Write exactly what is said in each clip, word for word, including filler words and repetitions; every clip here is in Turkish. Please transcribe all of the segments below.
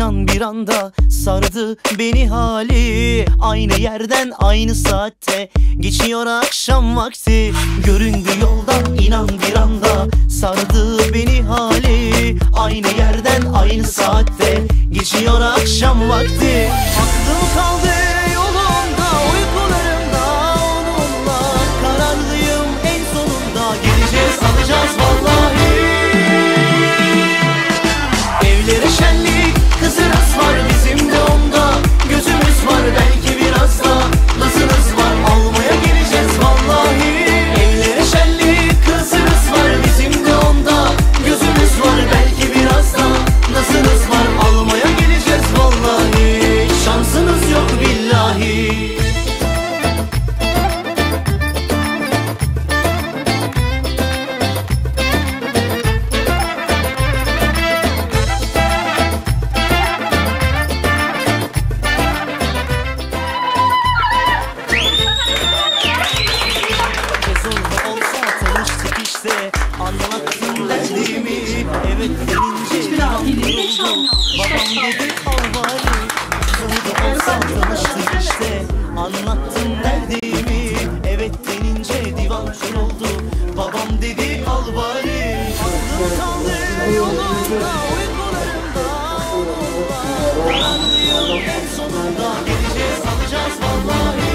inan bir anda sardı beni hali. Aynı yerden aynı saatte geçiyor akşam vakti. Göründü yoldan inan bir anda sardı beni hali. Aynı yerden aynı saatte geçiyor akşam vakti. Aklım kaldı yolunda, uykularımda onunla. Kararlıyım en sonunda, geleceğiz alacağız vallahi. Evlere şenlik, kızınız var bizim de onda. Gözümüz var belki biraz da nazınız var, almaya geleceğiz vallahi. Evlere şenlik, kızınız var bizim de onda. Gözümüz var belki biraz da nazınız var, almaya geleceğiz vallahi. Şansınız yok billahi. Anlattım derdimi, evet denince yandım. Babam dedi al bari, burada olsa tanıştık işte. Anlattım derdimi, evet denince divan kuruldu. Babam dedi al bari. Aklım kaldı yolunda, uykularımda onunla. Kararlıyım en sonunda, geleceğiz alacağız vallahi.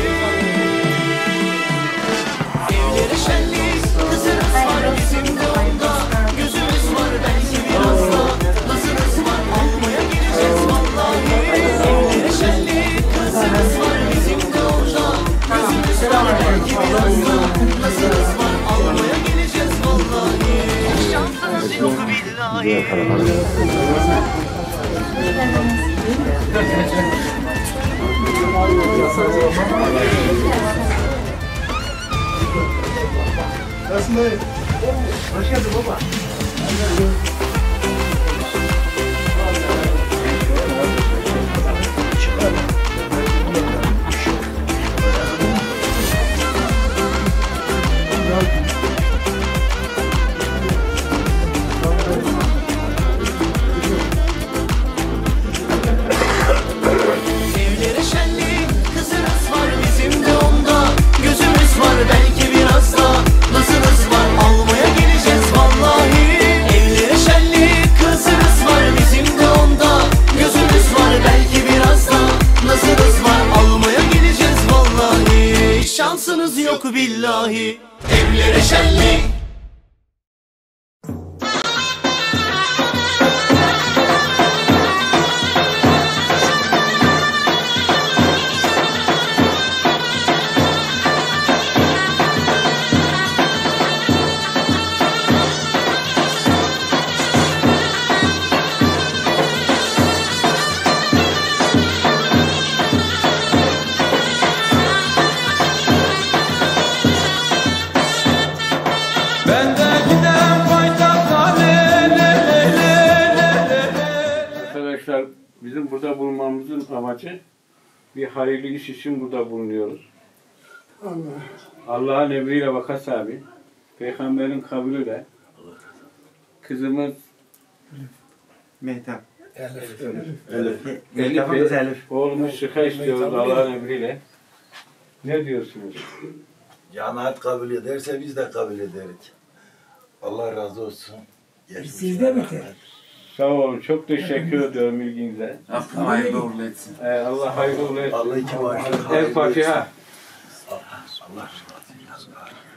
Evlere şenlik, kızınız var bizim de onda. Gözümüz var belki biraz da nazınız var, almaya geleceğiz vallahi. Evlere şenlik, kızınız var bizim de onda. Gözümüz var belki biraz da nazınız var, almaya geleceğiz vallahi. Şansınız yok billahi. Nasılsın dayı? Hoş geldin baba. Evlere şenlik, kızınız var bizim de onda. Gözümüz var belki biraz da nazınız var, almaya geleceğiz vallahi. Evlere şenlik, kızınız var bizim de onda. Gözümüz var belki biraz da nazınız var, almaya geleceğiz vallahi. Şansınız yok billahi. Evlere şenlik. Arkadaşlar, bizim burada bulunmamızın amacı bir hayırlı iş için burada bulunuyoruz. Allah'ın emriyle Vakas abi, Peygamberin kabulüyle kızımız Mehtap. Elif. Elif, Mehtap'ımız Elif. oğlumuz Şık'a istiyoruz Allah'ın emriyle. Ne diyorsunuz? Cemaat kabul ederse biz de kabul ederiz. Allah razı olsun. Sizde mi ki? Sağ olun, çok teşekkür ediyorum ilginize. Rabbim hayırlı uğurlu etsin. Ee, Allah hayırlı uğurlu etsin. Allah iki başlık El hayırlı Fatiha. etsin. Allah razı olsun.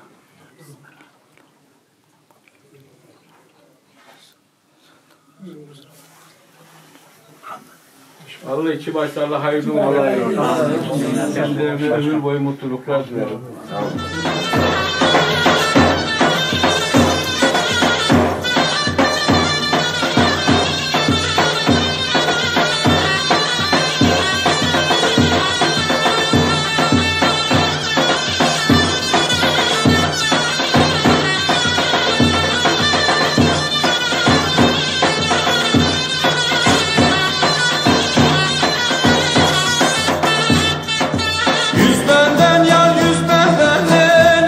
Allah iki başta Allah hayırlı uğurlu etsin. Kendilerine ömür boyu mutluluklar dilerim. Yüz benden yar yüz benden hey.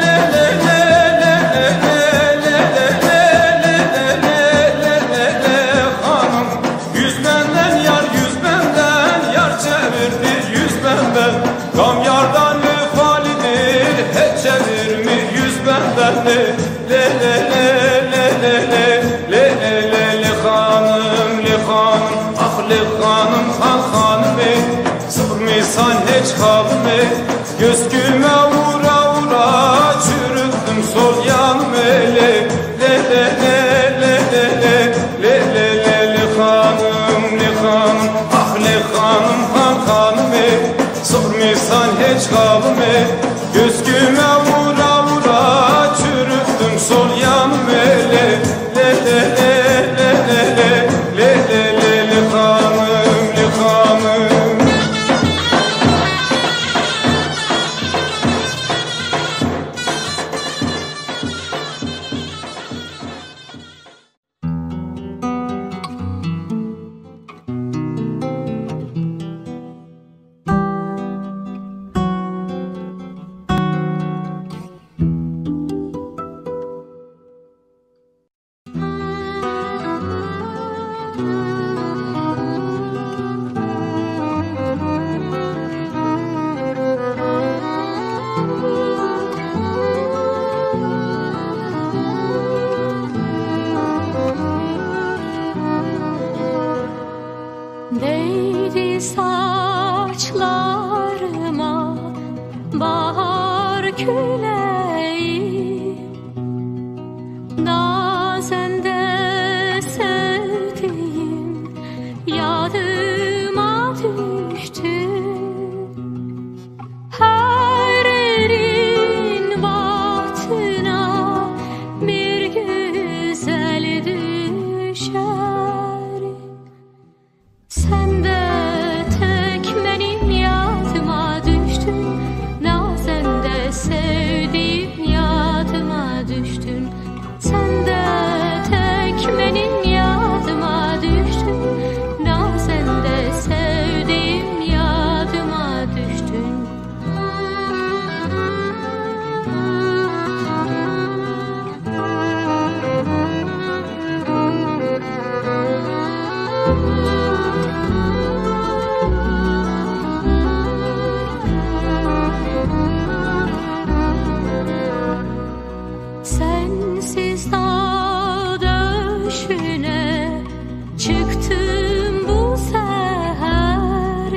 hanım, ahli hanım, han hanım ey. Sıkmıysan hiç halım ey. Gözgüme vura vura çürüttüm sol yanım ey. Le le le le le le le le le le hanım, le hanım, ahli hanım, han hanım ey. Sıkmıysan hiç halım ey. Gözgüme vura vura çürüttüm sol yanım ey. Le le le le le le le le le le hanım, le hanım. Değdi saçlarıma bahar küleği, nazende sevdiğim yadıma düştün. Her erin bahtına bir güzel düşer. Sen de tek benim yadıma düştün, nazen de sevdiğim yadıma düştün. Sen de tek benim yadıma düştün, nazen de sevdiğim yadıma düştün. Sensiz dağ döşüne çıktım bu seher.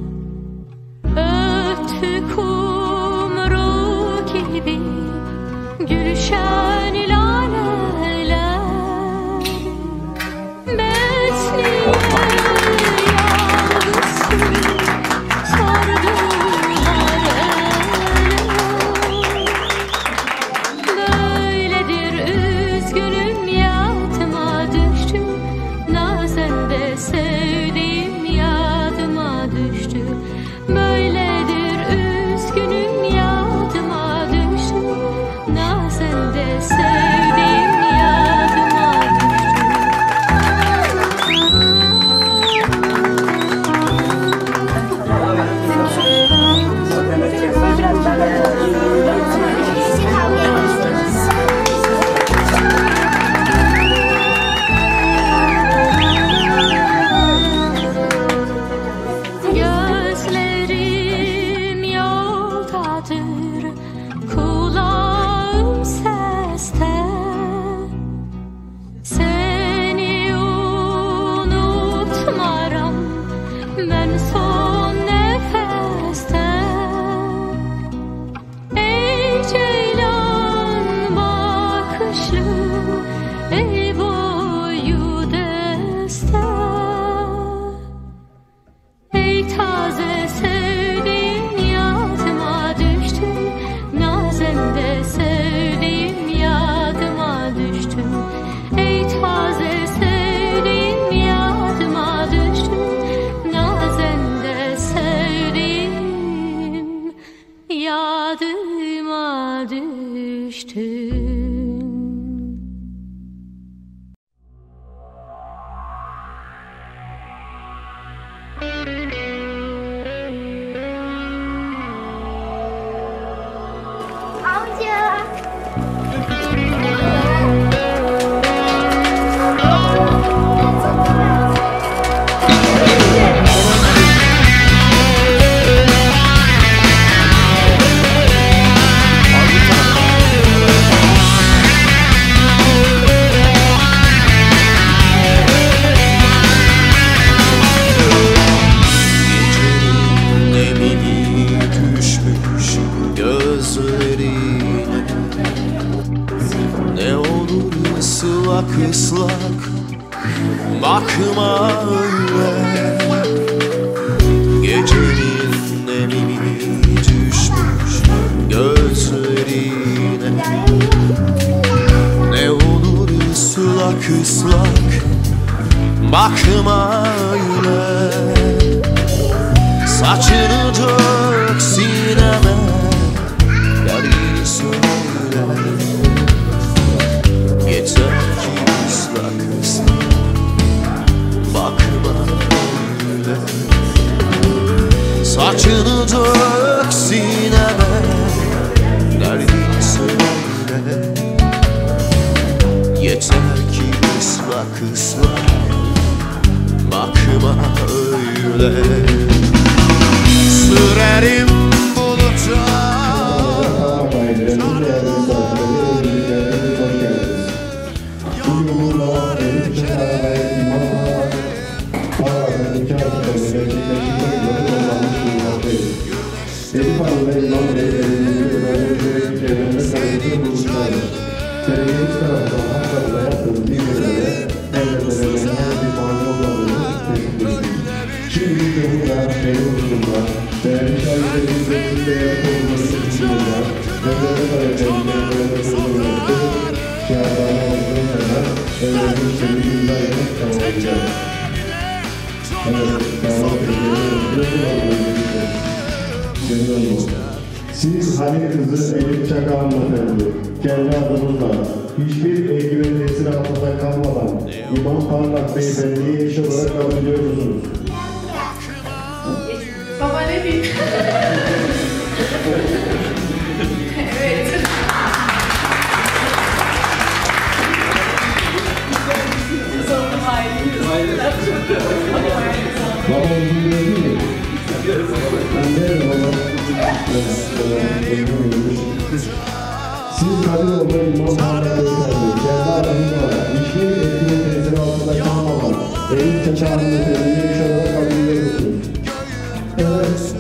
Öttü kumru gibi gülşen laleler. Besliye yavrusu sardılar ele. Böyledir üzgünüm yadıma düştü, nazen de sevdiğim yadıma düştü. Böyledir üzgünüm yadıma düştü, nazen de sevdiğim yadıma düştü. Gözlerim öyle. Gecenin nemini düşmüş gözlerine, ne olur ıslak ıslak bakma öyle. Saçını dök sineme, derdini söyle. Yeter ki ıslak ıslak bakma öyle. Saçını dök sineme, derdini söyle. Yeter ki ıslak ıslak bakma öyle. Sürerim buluta. Elif Hanım'la İmam Bey'lerimizin öğrencilerin çevremde sayesinde buluşlardır. Seriyemiz tarafından haklarında yaptığımız bir görevde evlenmelerinin her bir mani olmadığını tespit ediyoruz. Şimdi ülkemizde, benim huzurumda, değerli şahitlerimizde tüm değerli konuları seçimlerinde, devlete taleplerinde evlenme sözünü yaptık, şehirlerine olduğu kadar evlenme sözünü imza etmek tamamlayacağız. Evet, tamam, siz Halil kızı Elif Çakal hanımefendi, kendi adınızla hiçbir eldiven tesir altında kalmadan İmam Parlak Beyefendi'yi eş olarak kabul ediyor musunuz? Baba ne diyeyim? Evet. Sonra hayır. Baba uzun değil mi? Ben de baba. Siz Kadıoğlu İmam Parlak Beyefendi, kendi adınızla hiçbir eldiven tesir altında kalmadan Elif Çakal hanımefendi'yi eş olarak kabul ediyor musunuz? Evet.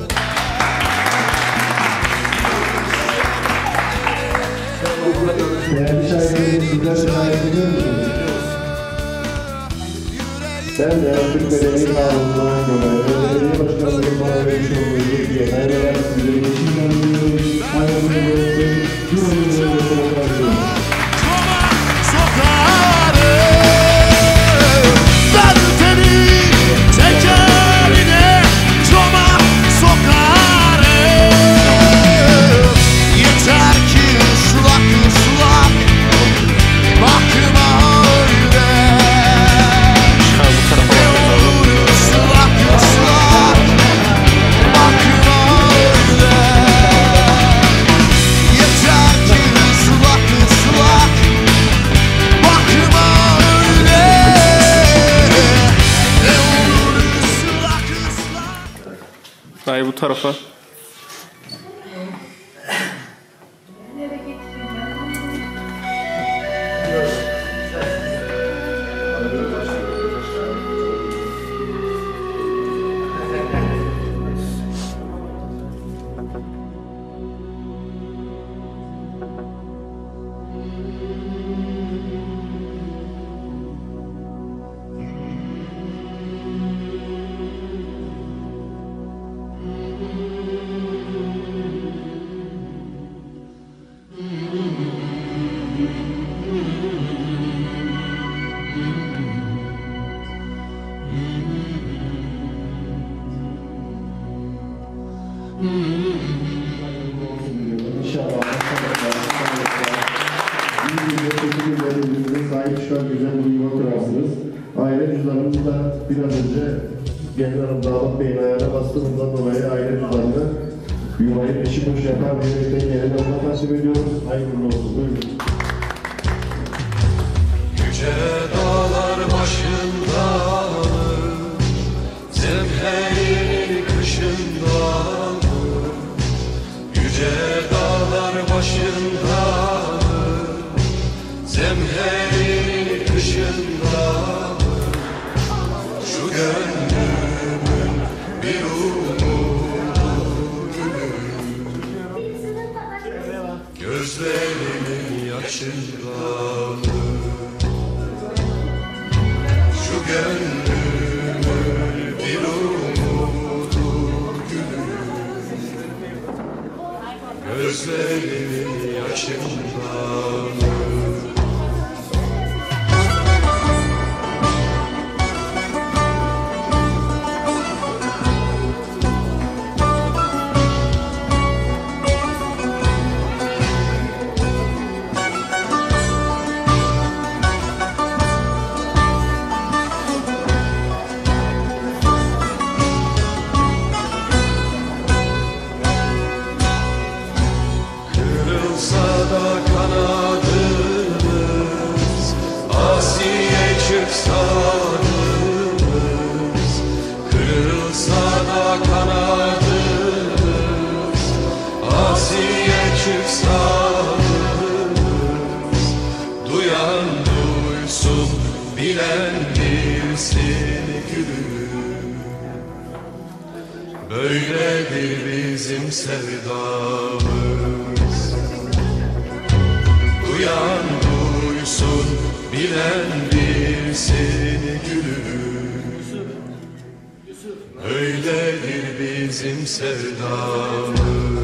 Değerli şahitlerim, sizler de şahit ediyor musunuz? Ben de Türk Belediye Kanunu'na göre belediye başkanlığının bana vermiş olduğu yetkiye dayanarak sizlerin içinden duyuyorum. Hayatımda görüyorum. Yorumlarını bırakıyorum. Ben seni tekerine cama sokarım. Yeter ki ıslak ıslak bakma öyle. Ne olur ıslak ıslak bakma öyle. Yeter ki ıslak ıslak bakma öyle. Ne olur ıslak ıslak. Dayı bu tarafa. İnşallah. İyi bir kötü günlerimize sahip çıkan güzel bir yuva kurarsınız. Aile cüzdanımız da biraz önce Gelin Hanım Dağlık Bey'in ayağına bastığımızdan dolayı aile cüzdanını yuvayı peşi boş yapan diyerekten Gelin Hanım'a takdim ediyoruz. Hayırlı olsun. Buyurun. Yüce dağlar başında, zemherin kışında. Yüce dağlar başında, zemherin kışında. Şu gönlümün bir umudu gözlerimin yaşında. Şu gönlümün böyledir bizim sevdamız. Duyan duysun, bilen bilsin gülüm, böyledir bizim sevdamız.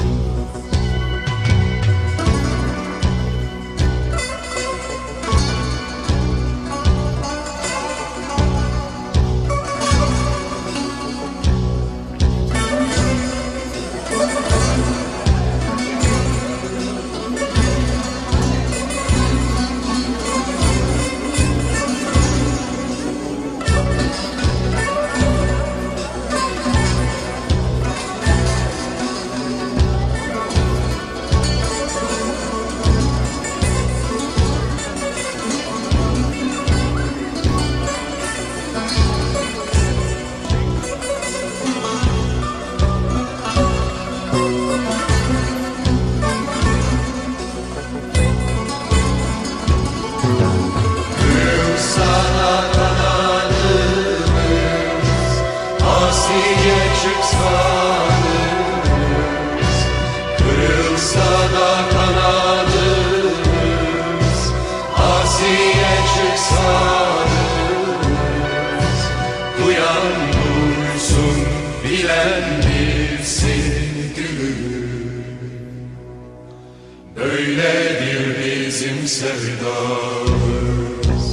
Böyledir bizim sevdamız.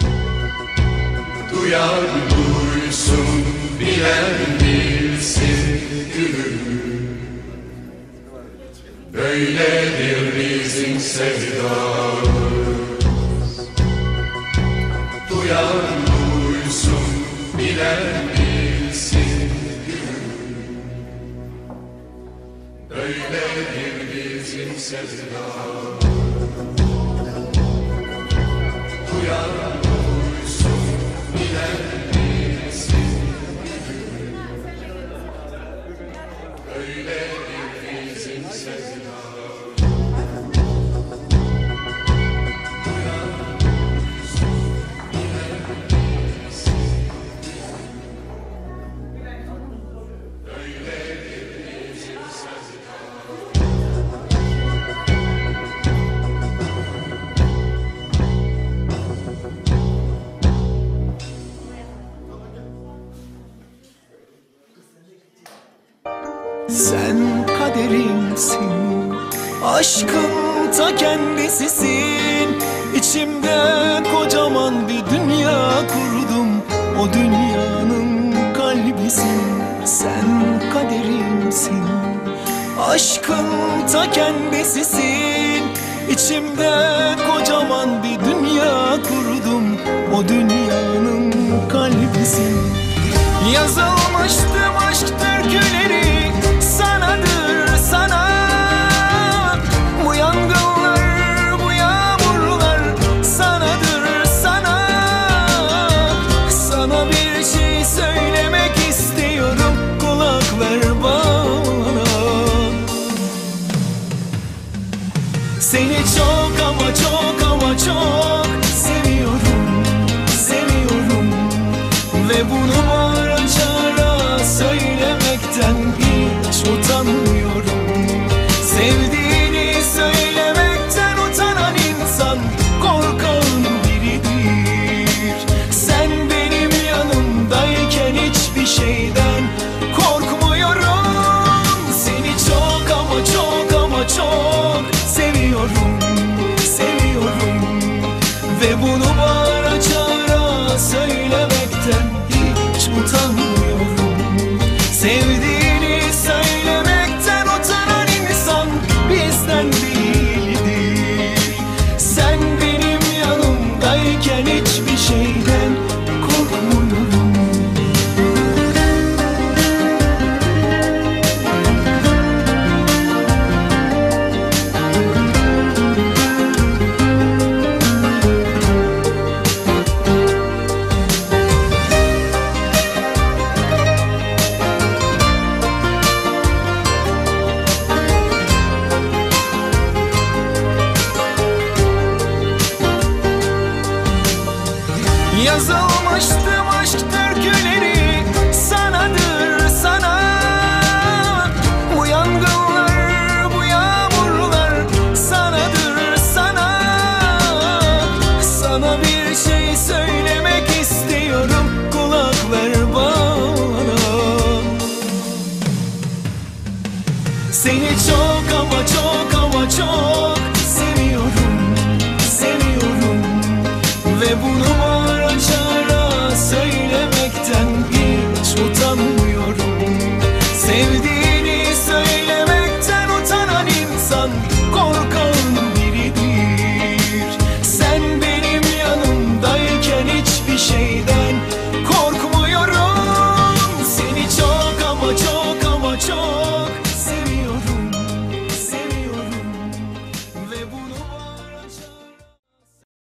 Duyan duysun, bilen bilsin gülüm, böyledir bizim sevdamız. Duyan duysun, bilen bilsin gülüm, böyledir bizim sevdamız. Duyan duysun, bilen bilsin gülüm, böyledir bizim sevdamız. Duyan duysun, bilen bilsin gülüm, böyledir bizim sevdamız. Sen kaderimsin, aşkın ta kendisisin. İçimde kocaman bir dünya kurdum, o dünyanın kalbisin. Sen kaderimsin, aşkın ta kendisisin. İçimde kocaman bir dünya kurdum, o dünyanın kalbisin. Yazılmıştım aşk türküleri sanadır sana. Bu yangınlar, bu yağmurlar sanadır sana. Sana bir şey söylemek istiyorum, kulak ver bana. Seni çok ama çok ama çok seviyorum, seviyorum. Ve bunu bağıra çağıra söylemekten hiç utanmıyorum. Sevdiğini söylemekten utanan insan korkan biridir. Sen benim yanımdayken hiçbir şeyden